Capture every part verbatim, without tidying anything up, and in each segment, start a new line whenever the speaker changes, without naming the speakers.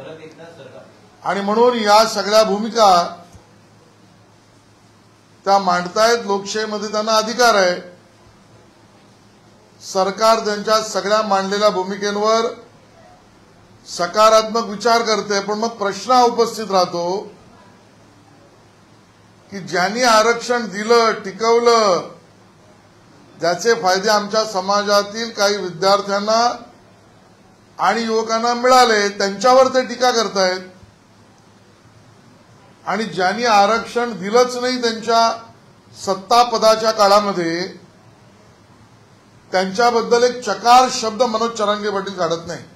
आणि म्हणून या सगळ्या भूमिका त्या मांडतायत. लोकशाहीमध्ये त्यांना अधिकार आहे. सरकार त्यांच्या सगळ्या मांडलेल्या भूमिकेवर सकारात्मक विचार करते. पण मग प्रश्न हा उपस्थित राहतो की ज्यांनी आरक्षण दिलं, टिकवलं, ज्याचे फायदे आमच्या समाजातील काही विद्यार्थ्यांना आणि युवकांना मिळाले, त्यांच्यावर ते टीका करतायत. आणि ज्यांनी आरक्षण दिलंच नाही त्यांच्या सत्ता पदाच्या काळामध्ये, त्यांच्याबद्दल एक चकार शब्द मनोज जरांगे पाटील काढत नाही.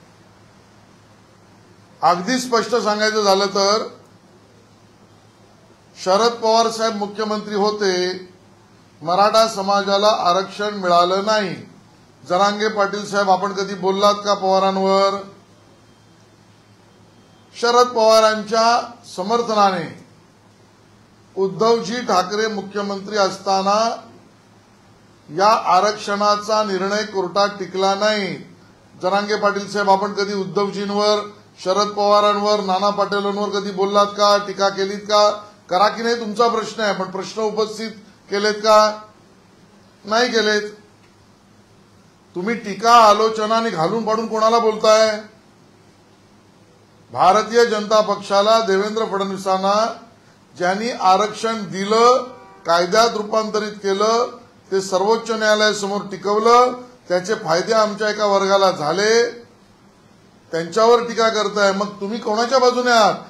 अगदी स्पष्ट सांगायचं झालं तर शरद पवार साहेब मुख्यमंत्री होते, मराठा समाजाला आरक्षण मिळालं नाही. जरांगे पाटील साहेब, आपण कधी बोललात का पवारांवर? शरद पवारांच्या समर्थनाने उद्धवजी ठाकरे मुख्यमंत्री असताना या आरक्षणाचा निर्णय कोर्टात टिकला नाही. जरांगे पाटील साहेब, आपण कधी उद्धवजींवर, शरद पवारांवर, नाना पाटेलांवर कधी बोललात का? टीका केलीत का? करा की नाही तुमचा प्रश्न आहे, पण प्रश्न उपस्थित केलेत का? नाही केलेत. तुम्ही टीका आलोचनाने घालून पाडून कोणाला बोलताय? भारतीय जनता पक्षाला, देवेंद्र फडणवीसांना ज्यांनी आरक्षण दिलं, कायद्यात रूपांतरित केलं, ते सर्वोच्च न्यायालयासमोर टिकवलं, त्याचे फायदे आमच्या एका वर्गाला झाले, त्यांच्यावर टीका करताय. मग तुम्ही कोणाच्या बाजूने आहात?